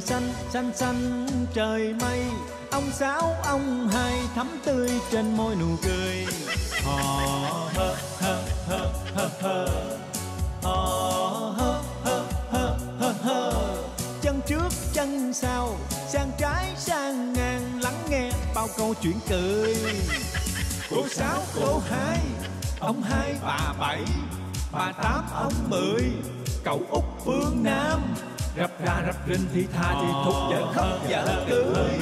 xanh xanh xanh trời mây. Ông Sáu ông Hai thắm tươi trên môi nụ cười. Hò hơ hơ hơ hơ hơ. Hò hơ hơ hơ hơ hơ. Chân trước chân sau, sang trái sang ngang, lắng nghe bao câu chuyện cười. Cô Sáu cô Hai, ông Hai bà Bảy, bà Tám ông Mười, cậu Út Phương Nam. Rập ra rập rinh thì tha thì thục, vợ khóc vợ cười.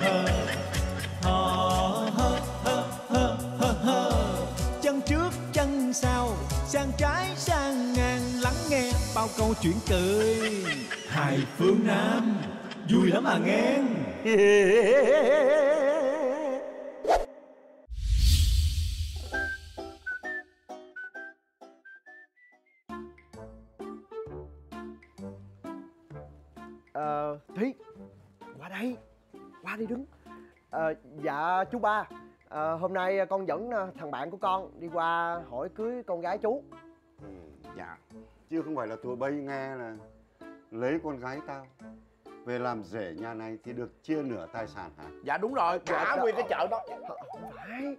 Chân trước chân sau, sang trái sang ngang, lắng nghe bao câu chuyện cười. Hai phương Nam vui lắm à nghe. Thúy, qua đây, qua đi đứng. Dạ chú ba, hôm nay con dẫn thằng bạn của con đi qua hỏi cưới con gái chú. Dạ, chứ không phải là tụi bay nghe là lấy con gái tao về làm rể nhà này thì được chia nửa tài sản hả? Dạ đúng rồi, cả nguyên cái chợ đó. Không phải.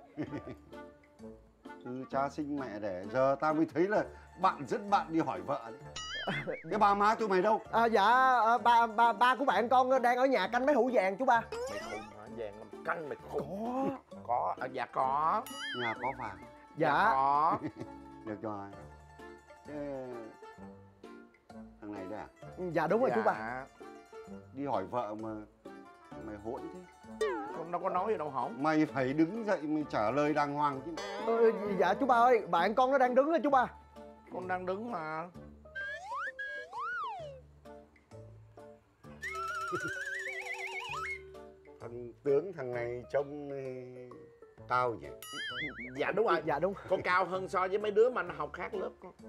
Từ cha sinh mẹ đẻ giờ tao mới thấy là bạn dẫn bạn đi hỏi vợ đấy. Cái ba má tụi mày đâu? Ba của bạn con đang ở nhà canh mấy hũ vàng chú ba. Mày khùng hả? Vàng làm canh mày khùng. Có. Dạ có. Nhà có vàng. Dạ có. Được rồi. Thế thằng này đây à? Dạ đúng rồi chú ba. Đi hỏi vợ mà mày hỗn thế. Con đâu có nói gì đâu hỏng. Mày phải đứng dậy mày trả lời đàng hoàng chứ. Dạ chú ba ơi, bạn con nó đang đứng đó chú ba. Con đang đứng mà. Thằng tướng thằng này trông cao nhỉ? Dạ đúng rồi. Dạ đúng. Con cao hơn so với mấy đứa mà nó học khác lớp con.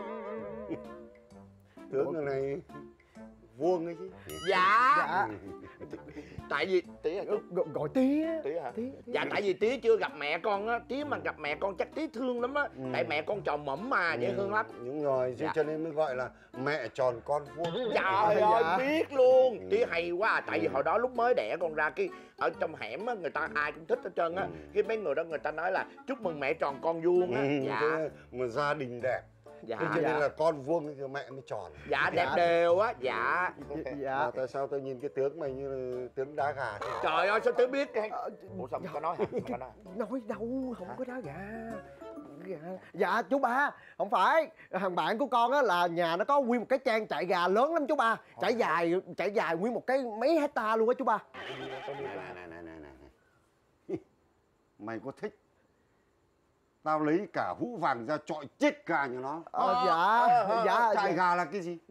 Tướng thằng này vuông ấy chứ. Dạ. Tại vì tía gọi tía. Tía hả? Dạ tại vì tía chưa gặp mẹ con á, tía mà gặp mẹ con chắc tía thương lắm á. Tại mẹ con tròn mẫm mà dễ thương lắm. Đúng rồi, cho nên mới gọi là mẹ tròn con vuông. Trời ơi biết luôn. Tía hay quá à. Tại vì hồi đó lúc mới đẻ con ra cái ở trong hẻm á, người ta ai cũng thích hết trơn á. Cái mấy người đó người ta nói là chúc mừng mẹ tròn con vuông á. Dạ. Mà gia đình đẹp. Dạ. Cho nên là con vuông thì mẹ mới tròn. Dạ đẹp đều á. Dạ. Dạ. Tại sao tôi nhìn cái tướng mày như là tướng đá gà thế? Trời ơi sao tớ biết cái. Ủa sao có nói hả? Không có nói. Nói đâu, không có đá gà. Dạ chú ba, không phải. Thằng bạn của con á là nhà nó có nguyên một cái trang trại gà lớn lắm chú ba. Trải dài nguyên một cái mấy hecta luôn á chú ba. Này. Mày có thích tao lấy cả hũ vàng ra chọi chết gà như nó? Dạ. Trại gà là cái gì?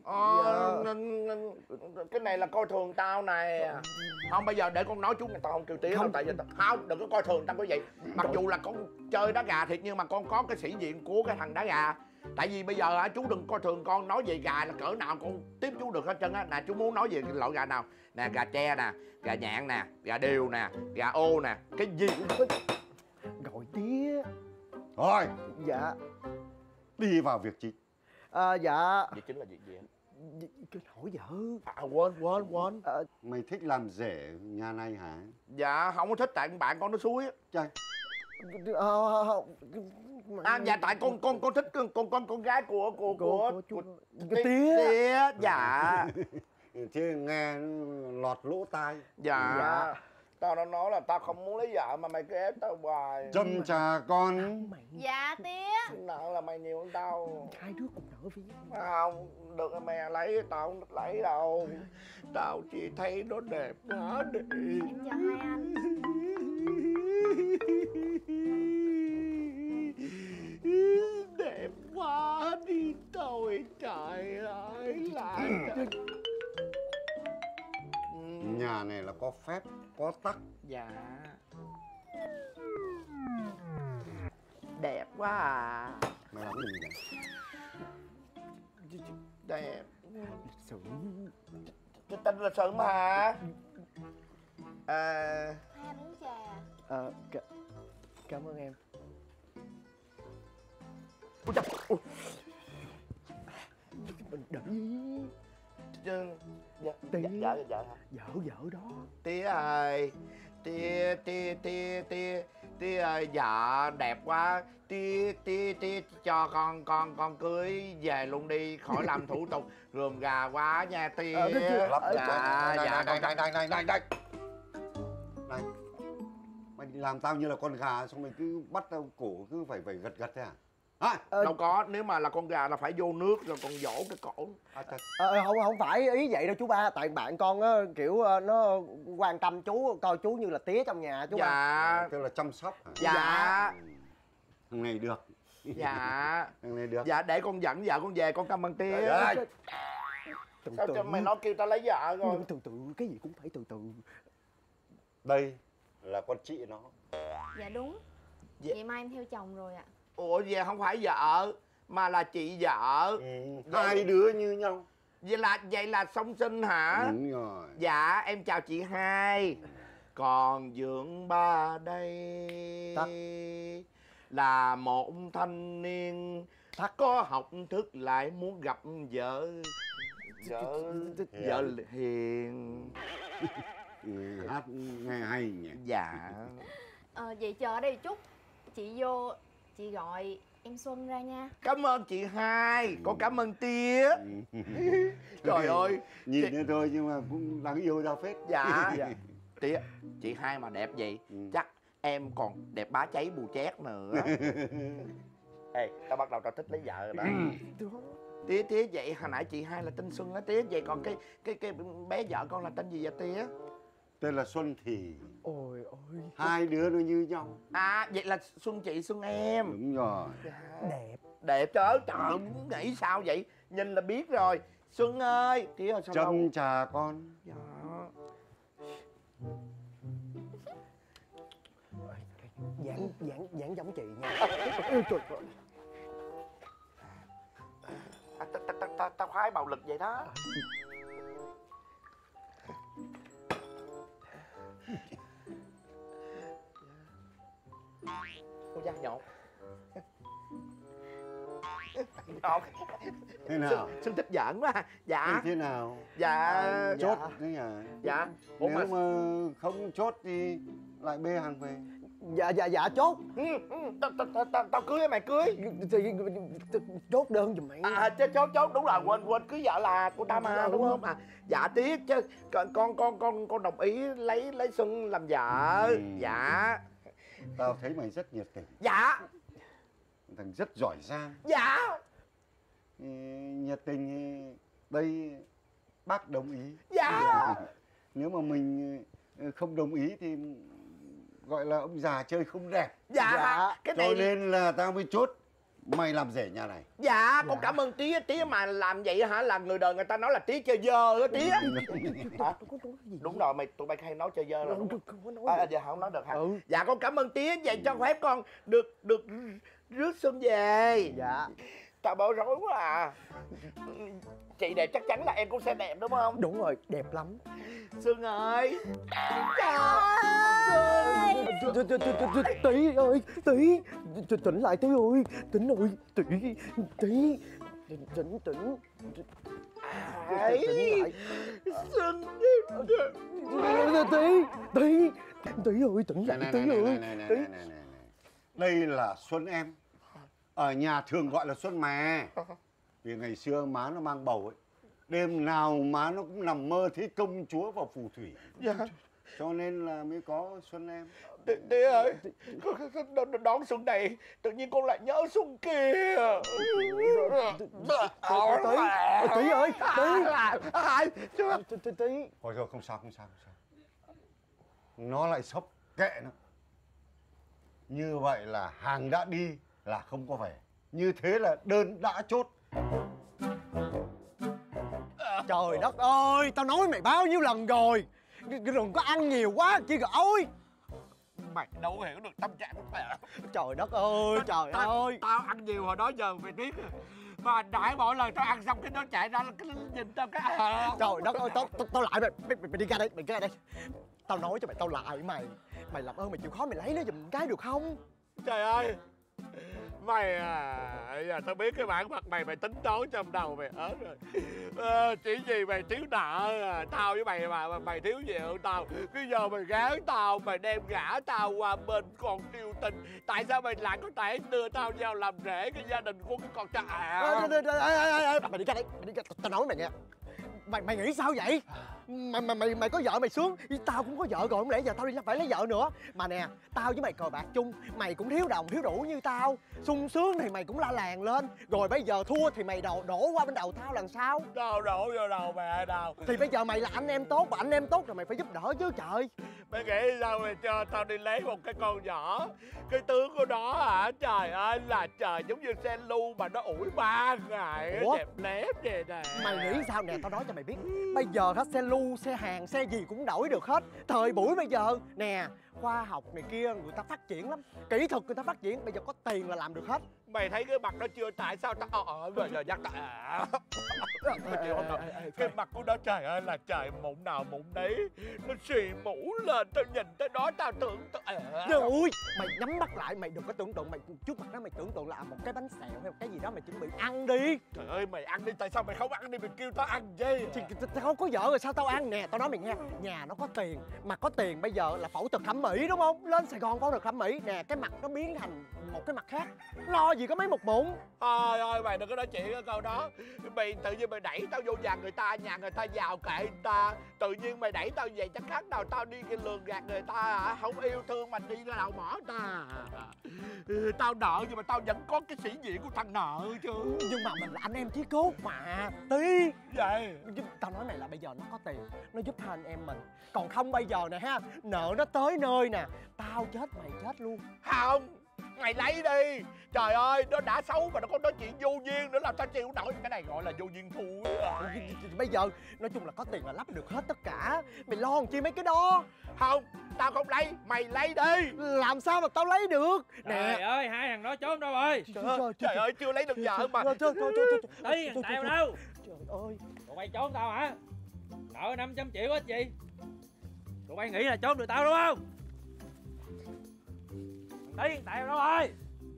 Cái này là coi thường tao này. Không bây giờ để con nói chú người ta không kêu tía đâu. Tại vì không đừng có coi thường tao quý vị. Mặc dù là con chơi đá gà thiệt nhưng mà con có cái sĩ diện của cái thằng đá gà. Tại vì bây giờ chú đừng coi thường con, nói về gà là cỡ nào con tiếp chú được hết trơn á. Nè chú muốn nói về cái loại gà nào? Nè gà tre nè, gà nhạn nè, gà điều nè, gà ô nè, cái gì cũng có. Gọi tía. Thôi. Dạ. Đi vào việc chính. Dạ. Việc chính là việc gì? Cứ hỏi vợ. Quên. Mày thích làm rể nhà này hả? Dạ không có thích tại bạn con nó xúi á. Trời. Dạ tại con thích con gái của tía. Dạ. Chứ nghe lọt lỗ tai. Dạ. Tao đã nói là tao không muốn lấy vợ mà mày cứ ép tao hoài. Châm trà con. Dạ tía. Nợ là mày nhiều hơn tao. Hai đứa cùng nợ với nhau. Không được rồi mày lấy, tao không lấy đâu. Tao chỉ thấy nó đẹp quá đi. Em chào hai anh. Đẹp quá đi thôi trời ơi là. Nhà này là có phép, có tắc. Dạ. Đẹp quá à. Mày làm cái gì vậy? Đẹp. Cái tên là Sự mà hả? Hai anh uống trà. Cảm ơn em. Ôi trời. Mình đợi. Dạ, Tía. dạ hả? Vợ đó. Tía ơi, tía ơi, dạ đẹp quá. Tía cho con cưới về luôn đi, khỏi làm thủ tục rườm rà quá nha tía. Dạ, Này, mày làm tao như là con gà xong mày cứ bắt tao cổ cứ phải gật thế à? Hả? đâu có, nếu mà là con gà là phải vô nước rồi còn dỗ cái cổ. Không phải ý vậy đâu chú ba, tại bạn con á kiểu nó quan tâm chú, coi chú như là tía trong nhà chú ba. Dạ, Kêu là chăm sóc hả? dạ, Thằng này được. dạ, Thằng này được. dạ, để con dẫn vợ con về, con cảm ơn tía. Từ Sao cho mày nói kêu tao lấy vợ rồi? từ từ, cái gì cũng phải từ từ. Đây là con chị nó. Dạ đúng. Dạ. Vậy mai em theo chồng rồi ạ. Ủa về không phải vợ mà là chị vợ. Hai đứa như nhau. Vậy là song sinh hả? Đúng rồi. Dạ em chào chị hai. Còn Dượng ba đây Tắt. là một thanh niên có học thức lại muốn gặp vợ hiền. Hát nghe hay nhỉ. Dạ. Vậy chờ ở đây chút. Chị vô, chị gọi em Xuân ra nha. Cảm ơn chị hai. Con cảm ơn tía. Trời ơi. Nhìn thế thôi nhưng mà cũng đáng yêu ra phết. Dạ. Tía, chị hai mà đẹp vậy chắc em còn đẹp bá cháy bù chét nữa. Ê, tao bắt đầu tao thích lấy vợ rồi đó. Tía vậy hồi nãy chị hai là tên Xuân á tía, vậy còn cái bé vợ con là tên gì vậy tía? Tên là Xuân Thì. Ôi ôi. Hai đứa nó như nhau. À vậy là Xuân chị Xuân em. Đúng rồi. Đẹp. Đẹp trời ơi, nghĩ sao vậy? Nhìn là biết rồi. Xuân ơi, tía ơi sao đâu? Châm trà con. Dạ. Dáng giống chị nha. Ôi trời ơi. Tao khoái bạo lực vậy đó. Ôi da nhột. Nhột. Thế nào? Xuân thích giỡn quá. Dạ. Thế nào? Dạ. Chốt đấy nhỉ? Dạ. Ủa Nếu mà không chốt thì lại bê hàng về. Dạ chốt. Tao cưới mày cưới. Thì chốt đơn giùm mày. Chốt đúng rồi, quên cưới vợ là của ta mà đúng không? Dạ tiếc chứ con đồng ý lấy Xuân làm vợ. Dạ. Tao thấy mày rất nhiệt tình. Dạ. Thằng rất giỏi giang. Dạ. Nhiệt tình đây bác đồng ý. Dạ. Nếu mà mình không đồng ý thì gọi là ông già chơi không đẹp. Dạ. Cái này Cho nên là tao mới chốt mày làm rể nhà này. Dạ, con cảm ơn tía mà làm vậy hả là người đời người ta nói là tía chơi dơ á tía. Hả? Đúng rồi, tụi bay hay nói chơi dơ rồi. Giờ không nói được hả? Dạ con cảm ơn tía, vậy cho phép con được rước Xuân về. Dạ. Tao bối rối quá à. Chị đẹp chắc chắn là em cũng sẽ đẹp đúng không? Đúng rồi, đẹp lắm. Xuân ơi. Tí ơi, tí. Tỉnh lại tí ơi. Tỉnh ơi, tí. Tỉnh. Ấy. Xuân. Tí ơi, tỉnh lại tí ơi. Đây là Xuân em. Ở nhà thường gọi là Xuân mẹ. Vì ngày xưa má nó mang bầu ấy, đêm nào má nó cũng nằm mơ thấy công chúa vào phù thủy. Dạ. Cho nên là mới có Xuân em. Tía ơi, đón Xuân này tự nhiên con lại nhớ Xuân kia. Tí ơi, tí. Thôi rồi không sao. Nó lại sốc, kệ nó. Như vậy là hàng đã đi là không có về. Như thế là đơn đã chốt. Trời đất ơi, tao nói mày bao nhiêu lần rồi. Đừng có ăn nhiều quá chi kìa ôi. Mày đâu hiểu được tâm trạng của mày. Trời đất ơi, trời ơi. Tao ăn nhiều hồi đó giờ mày biết. Mà đại mỗi lần tao ăn xong cái nó chạy ra cái nhìn tao cái Trời đất ơi, tao lại mày đi ra đây, mày ra đây. Tao nói cho mày, tao lại mày. Mày làm ơn mày chịu khó mày lấy nó giùm cái được không? Trời ơi. Mày à, giờ tao biết cái bản mặt mày tính toán trong đầu mày hết rồi. Chỉ vì mày thiếu nợ à. Tao với mày mà mày thiếu gì hơn tao. Cái giờ mày gán tao, mày đem gả tao qua bên con yêu tình. Tại sao mày lại có thể đưa tao vào làm rể cái gia đình của cái con trai Mày đi ra đây, tao nói mày nghe. Mày nghĩ sao vậy? Mày có vợ mày sướng, tao cũng có vợ rồi, không lẽ giờ tao đi phải lấy vợ nữa? Mà nè, tao với mày cờ bạc chung, mày cũng thiếu đồng thiếu đủ như tao. Sung sướng thì mày cũng la làng lên, rồi bây giờ thua thì mày đổ qua bên đầu tao làm sao? Tao đổ vô đầu mẹ đâu. Thì bây giờ mày là anh em tốt, mà anh em tốt rồi mày phải giúp đỡ chứ trời. Mày nghĩ sao mày cho tao đi lấy một cái con nhỏ. Cái tướng của nó hả, trời ơi là trời, giống như xe lu mà nó ủi 3 ngày. Ủa? Đẹp lép vậy nè. Mày nghĩ sao nè, tao nói cho mày biết. Bây giờ hết xe lu, xe hàng, xe gì cũng đổi được hết. Thời buổi bây giờ nè, khoa học này kia người ta phát triển lắm, kỹ thuật người ta phát triển, bây giờ có tiền là làm được hết. Mày thấy cái mặt nó chưa, tại sao tao bây giờ nhắc tao cái mặt của nó trời ơi là trời, mụn nào mụn đấy, nó xì mũ lên, tao nhìn tới đó tao tưởng Ui, mày nhắm mắt lại, mày đừng có tưởng tượng, mày trước mặt đó mày tưởng tượng là một cái bánh xèo hay một cái gì đó mày chuẩn bị ăn đi. Trời ơi mày ăn đi, tại sao mày không ăn đi, mày kêu tao ăn chứ? Thì tao không có vợ rồi sao tao ăn nè, tao nói mày nghe, nhà nó có tiền, mà có tiền bây giờ là phẫu thuật thẩm mỹ đúng không? Lên Sài Gòn phẫu thuật thẩm mỹ nè, cái mặt nó biến thành một cái mặt khác, lo gì có mấy một mụn. Thôi ơi mày đừng có nói chuyện cái câu đó. Mày tự nhiên mày đẩy tao vô nhà người ta giàu kệ người ta. Tự nhiên mày đẩy tao vậy chắc khác nào tao đi cái lường gạt người ta hả? Không yêu thương mình đi ra đầu mỏ người ta. Tao nợ nhưng mà tao vẫn có cái sĩ diện của thằng nợ chứ. Nhưng mà mình là anh em chí cốt mà Tí. Vậy Tao nói mày là bây giờ nó có tiền, nó giúp hai anh em mình. Còn không bây giờ nè ha, nợ nó tới nơi nè, tao chết mày chết luôn. không, mày lấy đi. Trời ơi, nó đã xấu mà nó có nói chuyện vô duyên nữa, làm sao chịu nổi. Cái này gọi là vô duyên thua. Bây giờ nói chung là có tiền là lắp được hết tất cả. Mày lo làm chi mấy cái đó? Không, tao không lấy, mày lấy đi. Làm sao mà tao lấy được nè. Trời ơi, hai thằng đó trốn đâu rồi? Trời ơi, chưa lấy được vợ mà. Tí, thằng Tài đâu? Trời ơi. Tụi bay trốn tao hả? Nợ 500 triệu hết gì? Tụi bay nghĩ là trốn được tao đúng không? Tí, thằng Tài đâu rồi?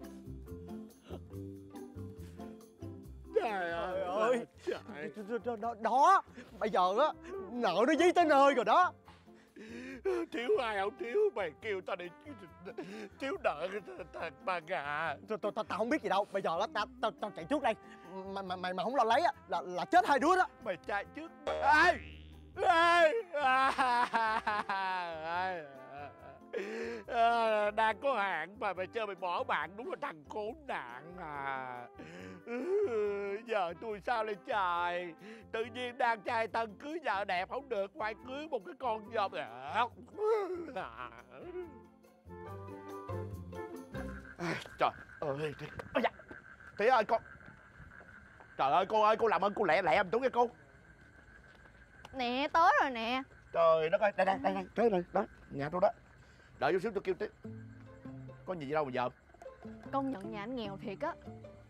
Trời ơi, trời. Đó, bây giờ á, nợ nó dí tới nơi rồi đó. Thiếu ai không thiếu, mày kêu tao đi thiếu nợ thằng bà gà. Tao không biết gì đâu. Bây giờ đó tao chạy trước đây. Mày mà không lo lấy á là chết hai đứa đó. Mày chạy trước. Ê đang có hạn mà mày chơi mày bỏ bạn, đúng là thằng khốn nạn à. Giờ tôi sao đây trời. Tự nhiên đang trai tân cưới vợ đẹp không được, phải cưới một cái con dâu. Trời ơi Tí ơi con. Trời ơi cô ơi, cô làm ơn cô lẹ lẹ một chút nha cô. Nè, tới rồi nè. Trời đất ơi, đây tới rồi đó, nhà tôi đó. Đợi chút xíu tôi kêu Tí. Có gì đâu mà giờ. Công nhận nhà anh nghèo thiệt á.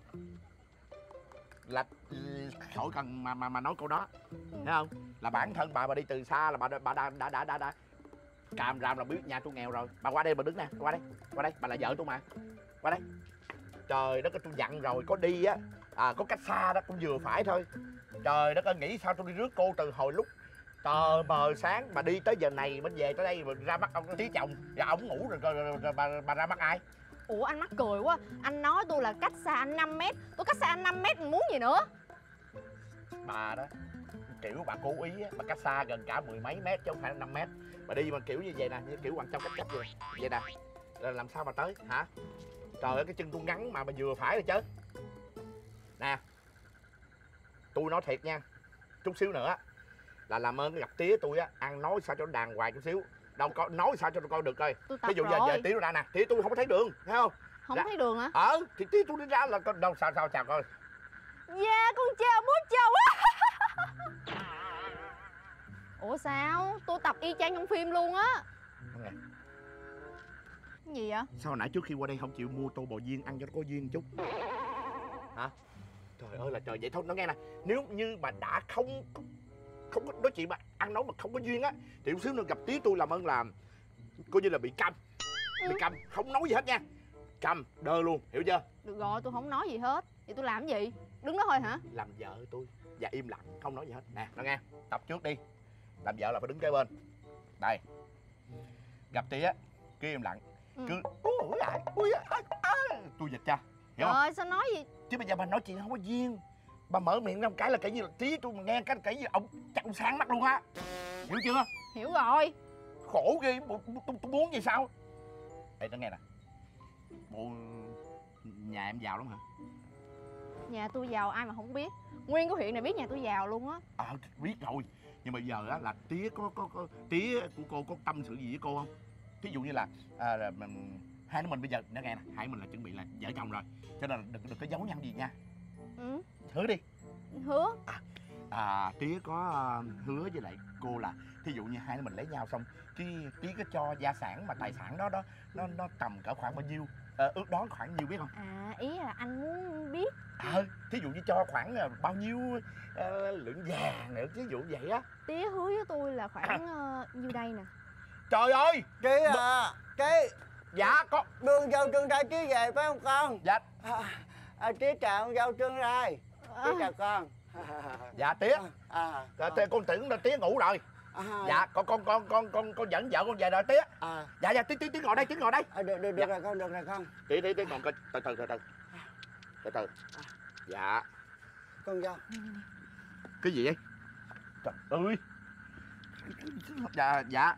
Là khỏi cần mà nói câu đó, thấy không? Là bản thân bà đi từ xa là bà đã càm ràm là biết nhà tôi nghèo rồi. Bà qua đây bà đứng nè, qua đây, bà là vợ tôi mà. Qua đây. Trời đất ơi, tôi dặn rồi, có đi á có cách xa đó cũng vừa phải thôi. Trời đất ơi, nghĩ sao tôi đi rước cô từ hồi lúc tờ mờ sáng mà đi tới giờ này mới về tới đây mà ra mắt ông tí chồng, rồi ổng ngủ rồi bà ra mắt ai? Ủa anh mắc cười quá. Anh nói tôi là cách xa anh 5 mét. Tôi cách xa anh 5 mét muốn gì nữa? Bà đó kiểu bà cố ý á, bà cách xa gần cả 10 mấy mét chứ không phải là 5 mét. Bà đi mà kiểu như vậy nè, như kiểu Hoàng Châu cách vậy nè, là làm sao mà tới hả? Trời ơi, cái chân tôi ngắn mà vừa phải rồi chứ. Nè, tôi nói thiệt nha, chút xíu nữa là làm ơn gặp tía tôi á, ăn nói sao cho nó đàng hoàng chút xíu. Đâu có nói sao cho tôi coi được coi. Ví dụ giờ tía tôi ra nè, tía tôi không có thấy đường, thấy không? Không thấy đường hả? Thì tía tôi đi ra là đâu sao chào coi. Dạ con chào bố chào quá. Ủa sao? Tôi tập y chang trong phim luôn á. Nè, Cái gì vậy? sao nãy trước khi qua đây không chịu mua tô bò viên ăn cho nó có duyên chút hả? Trời ơi là trời, vậy thôi nó nghe nè, nếu như mà đã không có nói chuyện mà ăn nấu mà không có duyên á thì chút xíu nữa gặp tía tôi làm ơn làm coi như là bị câm. Bị câm không nói gì hết nha. cầm đơ luôn, hiểu chưa? Được rồi, tôi không nói gì hết. Vậy tôi làm cái gì? Đứng đó thôi hả? Làm vợ tôi và im lặng không nói gì hết. Nè nó nghe, tập trước đi. Làm vợ là phải đứng kế bên. Đây, gặp tía cứ im lặng, cứ tôi dịch cho, hiểu không? Rồi sao nói gì? Chứ bây giờ bà nói chuyện không có duyên, bà mở miệng ra một cái là kể như là tía tôi mà nghe cái kể như ông chặn sáng mắt luôn á, hiểu chưa? Hiểu rồi. Khổ ghê, tôi muốn gì sao? Ê tao nghe nè, bộ nhà em giàu lắm hả? Nhà tôi giàu ai mà không biết. Nguyên cái huyện này biết nhà tôi giàu luôn á. Biết rồi, nhưng mà giờ á là tía có tía của cô có tâm sự gì với cô không? Thí dụ như là hai đứa mình bây giờ nó nghe nè, hai mình là chuẩn bị là vợ chồng rồi, cho nên là đừng có giấu nhau gì nha. Hứa đi. Hứa. Tía có hứa với lại cô là thí dụ như hai đứa mình lấy nhau xong cái tía có cho gia sản mà tài sản đó nó tầm cỡ khoảng bao nhiêu, ước đoán khoảng nhiêu biết không? Ý là anh muốn biết. Thí dụ như cho khoảng bao nhiêu lượng vàng nữa, thí dụ vậy á. Tía hứa với tôi là khoảng nhiêu đây nè. Trời ơi Trí à, Trí. Dạ con Đưa dâu Trương Trai Trí về phải không con? Dạ. Trí chào con dâu Trương Trai. Trí chào con. Dạ tía. Con tưởng là tía ngủ rồi. Dạ con dẫn vợ con về rồi tía. Dạ tía ngồi đây, tía ngồi đây. Được rồi con, được rồi con. Tía ngồi coi, từ từ. Dạ. Con dâu. Cái gì vậy? Trời ơi. Dạ.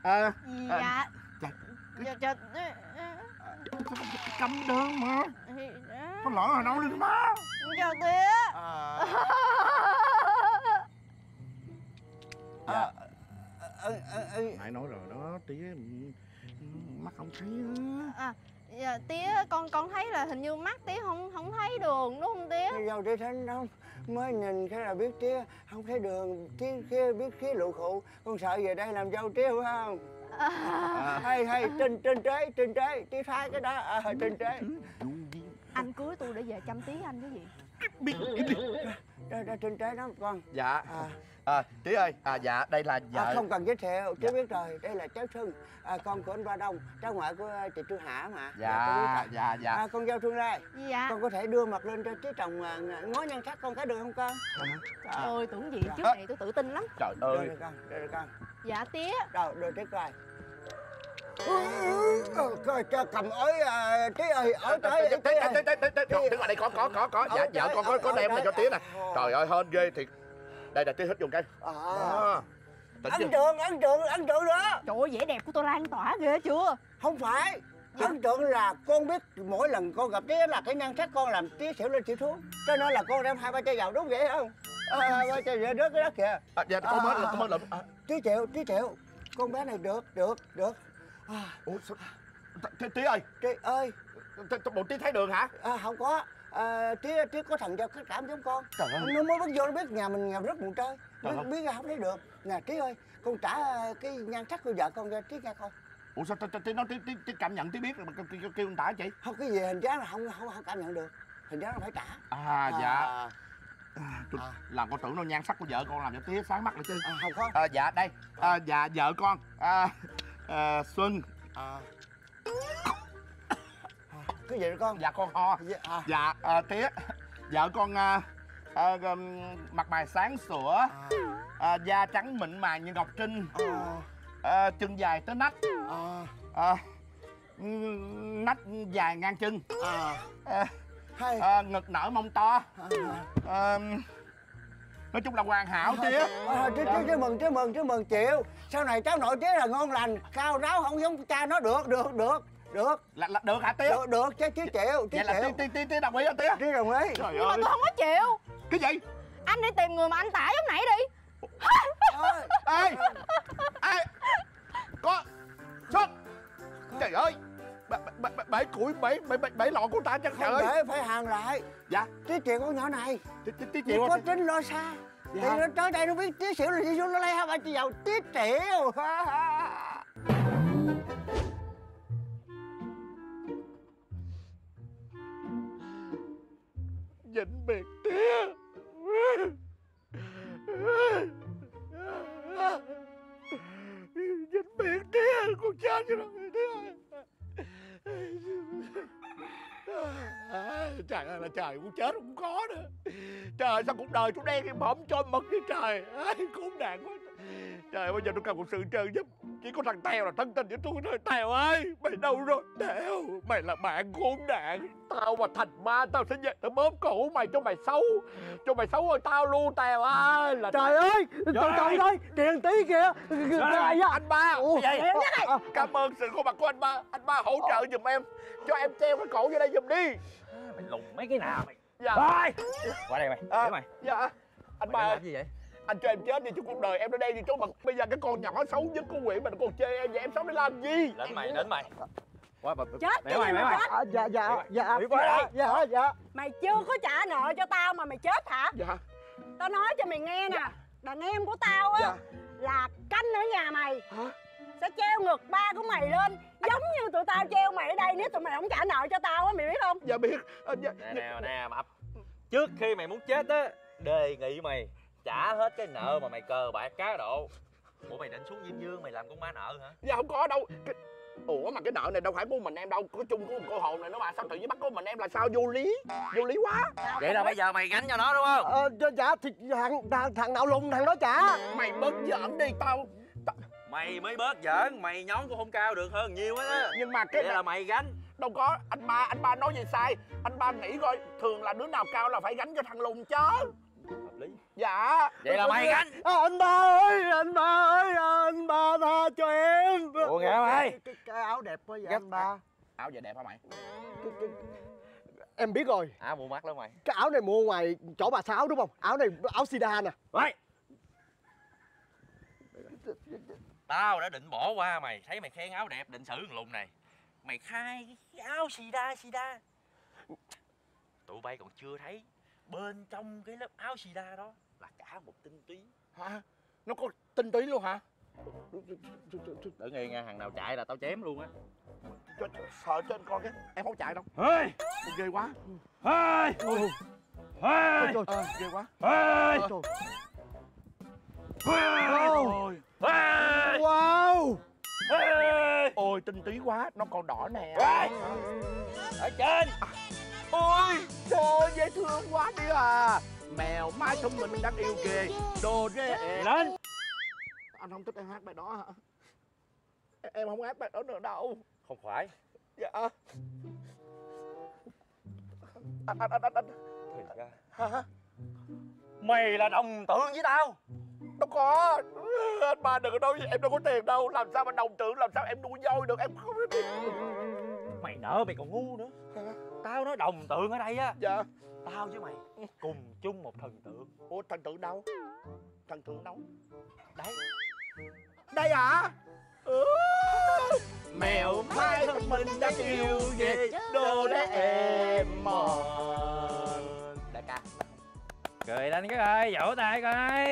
Cấm đơn mà. Có lỗi hồi nấu lên má. Chào tía. Nãy nói rồi đó, tía mắt không thấy á. Dạ tía con thấy là hình như mắt tía không thấy đường đúng không tía? Dâu Trí thấy không? Mới nhìn cái là biết tía không thấy đường, tía kia biết khí lụ khụ. Con sợ về đây làm dâu tía phải không? Hay trên trế tía thấy cái đó. Trên trế. Anh cưới tôi để về chăm tía anh cái gì? Biết. Đó trên trế đó con. Dạ. Tía ơi, dạ đây là vợ. Không cần giới thiệu, tía biết rồi. Đây là cháu Xuân, con của anh Ba Đông, cháu ngoại của chị Trương Hạ mà. Dạ. Con dâu Trương Trai. Dạ. Con có thể đưa mặt lên cho tía chồng ngó nhan sắc con cái được không con? Trời ơi tưởng gì trước này tôi tự tin lắm. Trời ơi. Đưa con. Dạ tía. Đâu đưa tía coi. Coi cho cầm ới tía ơi, ới tới Đứng ở đây có. Dạ vợ con có đem này cho tía nè. Trời ơi hên ghê thiệt. Đây là tía hít vô cái. Ấn tượng đó. Trời ơi vẻ đẹp của tôi lan tỏa ghê chưa? Không phải. Ấn tượng là con biết mỗi lần con gặp tía là cái nhan sắc con làm tía xỉu lên xỉu xuống. Cho nên là con đem 2-3 chai dầu đúng vậy không? 2-3 chai dầu rớt cái đất kìa. Dạ con mới lụm. Tía triệu. Con bé này được. Ủa sao? Tía ơi. Tía ơi. Bộ tía thấy đường hả? Không có. Tía có thằng giao khách cảm giống con. Trời ơi. Nó mới bước vô nó biết nhà mình nghèo rất buồn chơi. Biết ra không thấy được. Nè tía ơi, con trả cái nhan sắc của vợ con cho tía nghe coi. Ủa sao tía nói tía cảm nhận tía biết rồi mà kêu anh tả chị? Không, cái gì hình dáng là không cảm nhận được. Hình dáng là phải trả. Dạ. Làm con tưởng nó nhan sắc của vợ con làm cho tía sáng mắt lại chứ. Không có. Dạ đây. Dạ vợ con Xuân. Cái gì đó con? Dạ con ho. Dạ tía. Vợ con mặt mày sáng sủa, da trắng mịn màng như ngọc trinh, chân dài tới nách, nách dài ngang chân, ngực nở mông to, nói chung là hoàn hảo tía. Chứ mừng chịu. Sau này cháu nội tía là ngon lành, cao ráo không giống cha nó. Được. Là được hả tía? Được chứ chịu. Vậy là tía đồng ý hả tía? Tía đồng ý. Trời Nhưng mà ơi. tôi không có chịu. Cái gì? Anh đi tìm người mà anh tả giống nãy đi. Ê có Xuân. Trời ơi bể củi bể lò của ta chắc. Trời ơi để phải hàng lại. Dạ Tía chịu con nhỏ này. Tía chịu có tính lo xa. Thì nó tới đây nó biết tía xỉu là đi xuống nó lấy 2-3 chai dầu. Tía chịu. Vĩnh biệt tía. Vĩnh biệt tía. Con chết rồi tía. Trời ơi là trời, muốn chết cũng có nữa. Trời sao cuộc đời tôi đen im hổm trôi mực vậy trời. Khốn nạn quá. Trời, bây giờ tôi cần một sự trợ giúp. Chỉ có thằng Tèo là thân tình với tôi thôi. Tèo ơi, mày đâu rồi Tèo? Mày là bạn khốn nạn. Tao mà thành ma tao sẽ về tao bóp cổ mày cho mày xấu. Cho mày xấu hơn tao luôn Tèo ơi. Là Trời ơi, trời ơi, kìa tí kìa. anh ba. Cảm ơn sự có mặt của anh ba. Anh ba hỗ trợ giùm em. Cho em treo cái cổ vô đây giùm đi. Mày lùng mấy cái nào mày? Dạ. Thôi qua đây mày. Để mày. Dạ. Anh ba Mày làm gì vậy? anh cho em chết đi chứ cuộc đời em ở đây thì chỗ mặt. Bây giờ cái con nhỏ xấu nhất của quỷ mà còn chê em vậy em sống để làm gì? Đến mày. Qua bà. Chết Để mày. Dạ. Mày chưa có trả nợ cho tao mà mày chết hả? Dạ. Tao nói cho mày nghe nè, đàn em của tao á là canh ở nhà mày. Hả? Sẽ treo ngược ba của mày lên giống như tụi tao treo mày ở đây nếu tụi mày không trả nợ cho tao á, mày biết không? Dạ biết. Nè mập. Trước khi mày muốn chết á, đề nghị mày trả hết cái nợ mà mày cờ bạc cá độ. Ủa mày định xuống Diêm Vương mày làm con ma nợ hả? Dạ không có đâu. Ủa mà cái nợ này đâu phải của mình em đâu, có chung của một cô hồn này nó mà sao tự nhiên bắt của mình em là sao? Vô lý quá. Vậy là bây giờ mày gánh cho nó đúng không? Dạ thì thằng nào lùng thằng đó trả. Mày bớt giỡn đi tao. Mày mới bớt giỡn, mày nhón cũng không cao được hơn nhiều á. Nhưng mà cái Vậy là mày gánh. đâu có, anh ba nói gì sai. Anh ba nghĩ coi thường là đứa nào cao là phải gánh cho thằng lùn chứ. Hợp lý. Dạ. Vậy là mày gánh. Anh ba ơi, anh ba tha cho em. Ủa nghe mày. Cái áo đẹp quá vậy anh ba. Áo vậy đẹp hả mày? Em biết rồi. Áo mua mắc lắm mày. Cái áo này mua ngoài chỗ bà Sáu đúng không? Áo này áo Sida nè. Đấy. Tao đã định bỏ qua mày, thấy mày khen áo đẹp định xử thằng lùn này. Mày khai cái áo Sida. Tụi bay còn chưa thấy bên trong cái lớp áo Sida đó là cả một tinh túy. Hả? Nó có tinh túy luôn hả? Đỡ nghe nha, thằng nào chạy là tao chém luôn á. Sợ cho anh coi cái em không chạy đâu. Ê! Ghê quá. Ê! Ê! Ghê quá. Ê! Wow. Ôi tinh túy quá, nó còn đỏ nè. Ở trên. Ôi trời dễ thương quá đi à. Mèo mái thông minh đáng yêu ghê. Đồ rê. Lên. Anh không thích em hát bài đó hả? Em không hát bài đó nữa đâu. Không phải. Dạ. Anh Thì ra hả? mày là đồng tượng với tao. Đâu có. Anh ba đừng có nói với em đâu có tiền đâu. Làm sao mà đồng tượng, làm sao em nuôi voi được, em không biết. Mày nỡ mày còn ngu nữa. Tao nói đồng tượng ở đây á. Dạ. Tao với mày cùng chung một thần tượng. Ủa thần tượng đâu? Thần tượng đâu? Đấy. Đây hả? Mèo mai thông minh đáng yêu ghê. Đồ để em mòn. Đại ca. Cười lên cái ơi, vỗ tay coi.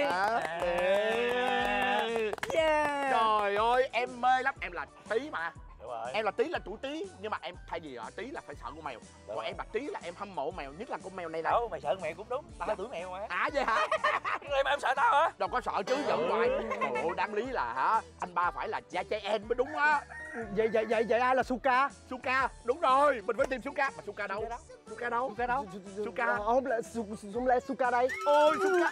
Yeah. Trời ơi em mê lắm. Em là Tí mà. Đúng rồi. Em là Tí là tuổi Tí. Nhưng mà em thay vì Tí là phải sợ con mèo. Còn em là Tí là em hâm mộ mèo. Nhất là con mèo này là. Đâu mày sợ mèo cũng đúng. Tao tưởng mèo mà. À vậy hả? Vậy mà em sợ tao hả? Đâu có sợ chứ, giận hoài. Ồ đáng lý là hả? Anh ba phải là da trẻ em mới đúng á. Vậy ai là Suka? Suka, đúng rồi, mình phải tìm Suka. Mà Suka đâu? Suka đâu? Suka đâu? Suka. Không lẽ Suka đây. Ôi Suka.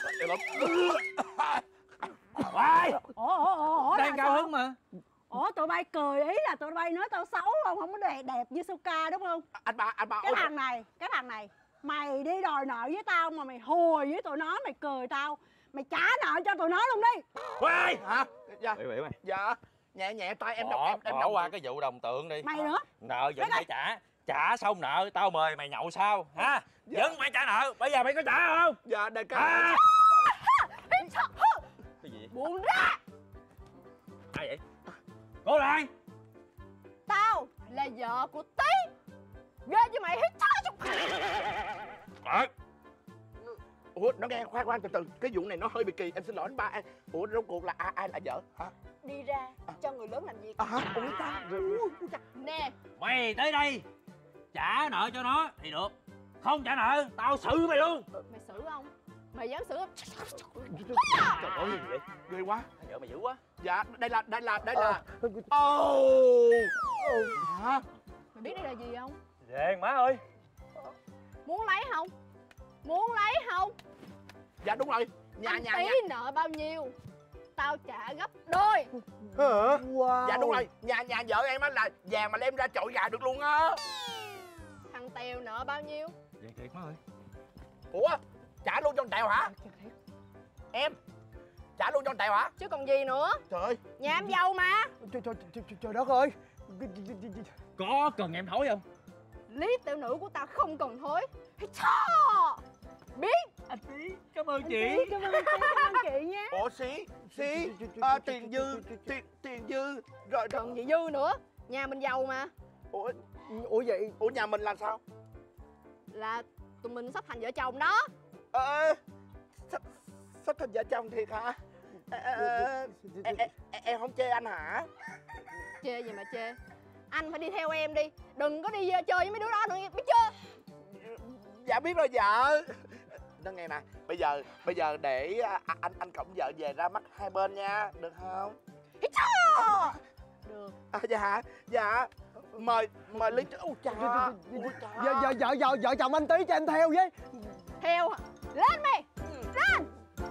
Ai? Ủa Đang cao hứng mà. Ủa tụi bay cười ý là tụi bay nói tao xấu không? Không có đẹp như Suka đúng không? Anh ba. Cái thằng này mày đi đòi nợ với tao mà mày hùa với tụi nó, mày cười tao. Mày trả nợ cho tụi nó luôn đi. Ê! Hả? Dạ. Bị mày. Dạ. Nhẹ tay em Bỏ đâu. qua cái vụ đồng tượng đi. Mày nữa. Nợ vẫn phải trả. Trả xong nợ tao mời mày nhậu sau ha. Vẫn phải trả nợ. Bây giờ mày có trả không? Dạ đại ca. Cái gì? Buông ra. Ai vậy? Cô là ai? Tao là vợ của Tí. Ghê chứ mày hít thở chút. Ủa nó nghe khoan từ từ. Cái vụ này nó hơi bị kỳ. Em xin lỗi anh ba. Ủa rốt cuộc là ai là vợ hả? Đi ra cho người lớn làm việc. Ủa ta. Nè. Mày tới đây trả nợ cho nó thì được. Không trả nợ tao xử mày luôn. Mày xử không? Mày dám xử không? Trời ơi gì vậy? Ghê quá. Vợ mày dữ quá. Dạ đây là. Hả? Mày biết đây là gì không? Về má ơi. Muốn lấy không? Muốn lấy không? Dạ đúng rồi. Anh Tí nợ bao nhiêu tao trả gấp đôi. Hả? Wow. Dạ đúng rồi. Nhà vợ em á là vàng mà đem ra chọi gà được luôn á. Thằng Tèo nợ bao nhiêu? Vậy thiệt má ơi. Ủa trả luôn cho thằng Tèo hả? Em trả luôn cho thằng Tèo hả? Chứ còn gì nữa. Trời ơi. Nhà em giàu mà. Trời đất ơi. Có cần em thối không? Lý tiểu nữ của tao không cần thối. Hay cho biết. Anh Tí cảm ơn chị. Cảm ơn chị nha. Ủa xí tiền dư tiền dư rồi. Cần gì dư nữa. Nhà mình giàu mà. Ủa vậy? Ủa nhà mình là sao? Là tụi mình sắp thành vợ chồng đó. Sắp thành vợ chồng thiệt hả? Em không chê anh hả? Chê gì mà chê. Anh phải đi theo em đi. Đừng có đi chơi với mấy đứa đó nữa, biết chưa? Dạ biết rồi vợ. Nó nghe nè, bây giờ để anh cộng vợ về ra mắt hai bên nha, được không? Được. Dạ mời Lý. Ôi cha. Vợ chồng anh Tí cho em theo với. Theo hả? Lên mày. Lên.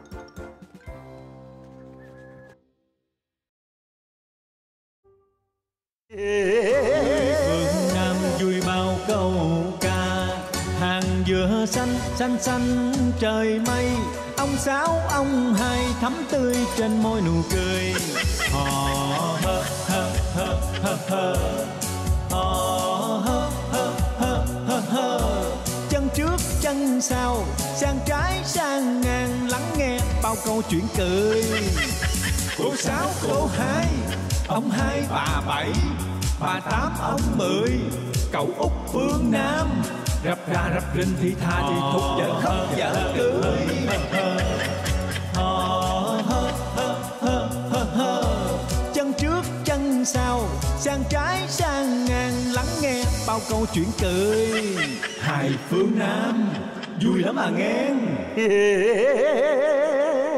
Phương Nam vui bao câu ca, hàng dừa xanh xanh xanh trời mây, ông Sáu ông Hai thắm tươi trên môi nụ cười. Hò hơ hơ hơ hơ hơ, hò hơ hơ hơ hơ hơ. Chân trước chân sau, sang trái sang ngang, lắng nghe bao câu chuyện cười. Cô Sáu cô Hai, ông Hai bà Bảy, bà Tám ông Mười, cậu Út Phương Nam, rập ra rập rinh thì tha thì thục vợ khóc vợ cười. Chân trước chân sau, sang trái sang ngang, lắng nghe bao câu chuyện cười. Hai phương Nam vui lắm à nghe.